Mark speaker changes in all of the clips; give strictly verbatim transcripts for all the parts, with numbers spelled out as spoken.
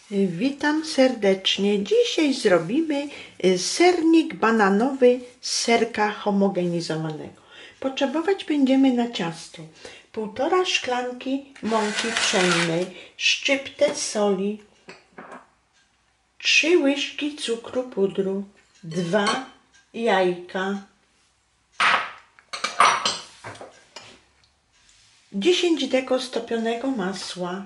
Speaker 1: Witam serdecznie. Dzisiaj zrobimy sernik bananowy z serka homogenizowanego. Potrzebować będziemy na ciasto półtora szklanki mąki pszennej, szczyptę soli, trzy łyżki cukru pudru, dwa jajka, dziesięć deko stopionego masła.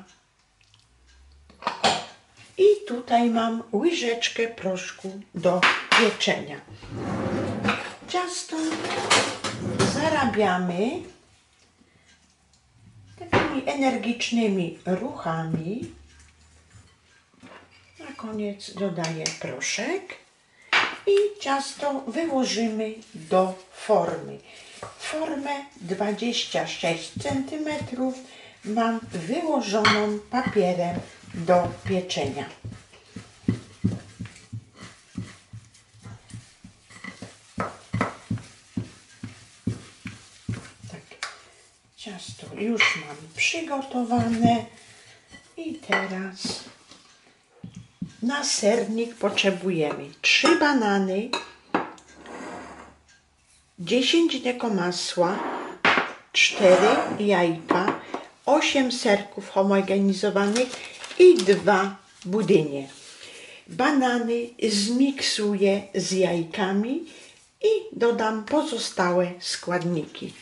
Speaker 1: I tutaj mam łyżeczkę proszku do pieczenia. Ciasto zarabiamy takimi energicznymi ruchami. Na koniec dodaję proszek i ciasto wyłożymy do formy. Formę dwadzieścia sześć centymetrów mam wyłożoną papierem do pieczenia. Tak, ciasto już mam przygotowane i teraz na sernik potrzebujemy trzy banany, dziesięć deko masła, cztery jajka, osiem serków homogenizowanych i dwa budynie. Banany zmiksuję z jajkami i dodam pozostałe składniki.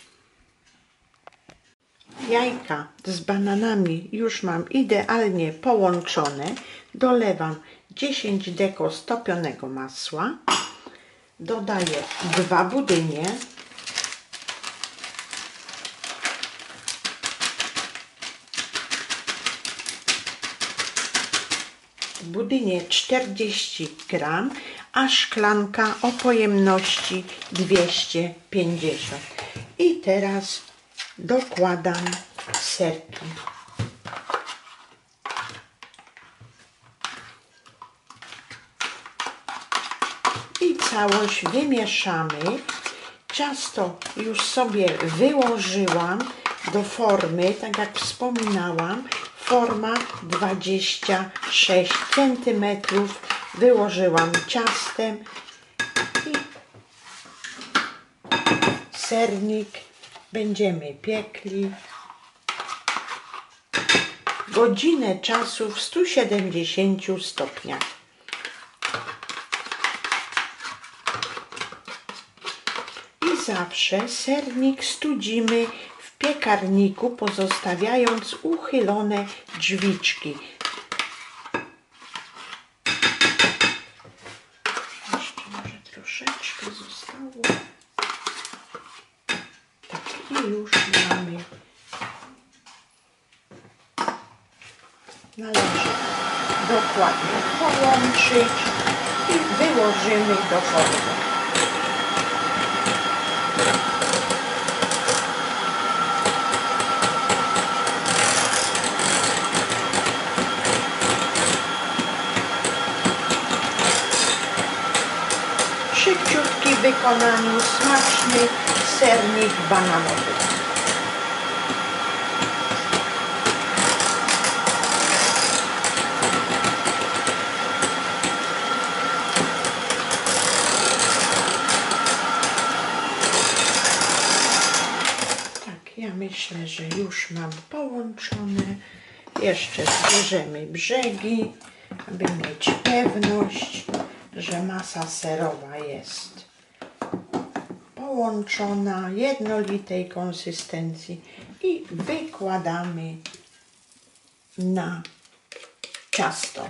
Speaker 1: Jajka z bananami już mam idealnie połączone. Dolewam dziesięć deko stopionego masła. Dodaję dwa budynie. Budynie czterdzieści gram, a szklanka o pojemności dwieście pięćdziesiąt. I teraz dokładam serki. I całość wymieszamy. Ciasto już sobie wyłożyłam do formy, tak jak wspominałam. Forma dwadzieścia sześć centymetrów. Wyłożyłam ciastem i sernik będziemy piekli godzinę czasu w stu siedemdziesięciu stopniach. I zawsze sernik studzimy w piekarniku, pozostawiając uchylone drzwiczki. Jeszcze może troszeczkę zostało. Tak, i już mamy. Należy dokładnie połączyć i wyłożymy do formy. Szybciutki w wykonaniu smaczny sernik bananowy. Tak, ja myślę, że już mam połączone. Jeszcze zbierzemy brzegi, aby mieć pewność, że masa serowa jest połączona, jednolitej konsystencji i wykładamy na ciasto.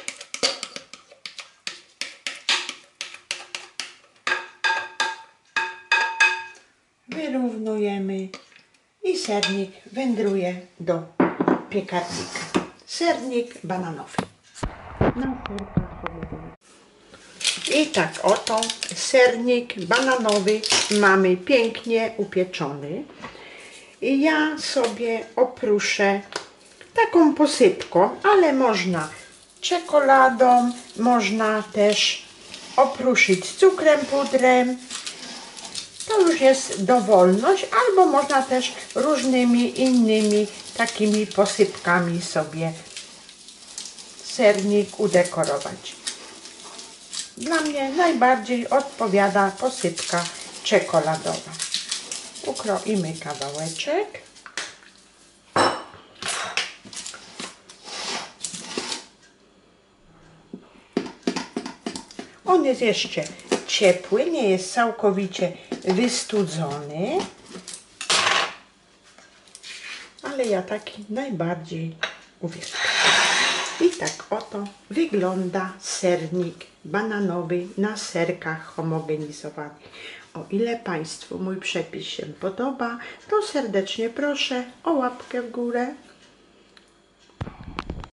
Speaker 1: Wyrównujemy i sernik wędruje do piekarnika. Sernik bananowy. Na serkach sobie. I tak oto sernik bananowy mamy pięknie upieczony. I ja sobie opruszę taką posypką, ale można czekoladą, można też opruszyć cukrem pudrem. To już jest dowolność, albo można też różnymi innymi takimi posypkami sobie sernik udekorować. Dla mnie najbardziej odpowiada posypka czekoladowa. Ukroimy kawałeczek. On jest jeszcze ciepły, nie jest całkowicie wystudzony, ale ja taki najbardziej uwielbiam. I tak oto wygląda sernik bananowy na serkach homogenizowanych. O ile Państwu mój przepis się podoba, to serdecznie proszę o łapkę w górę.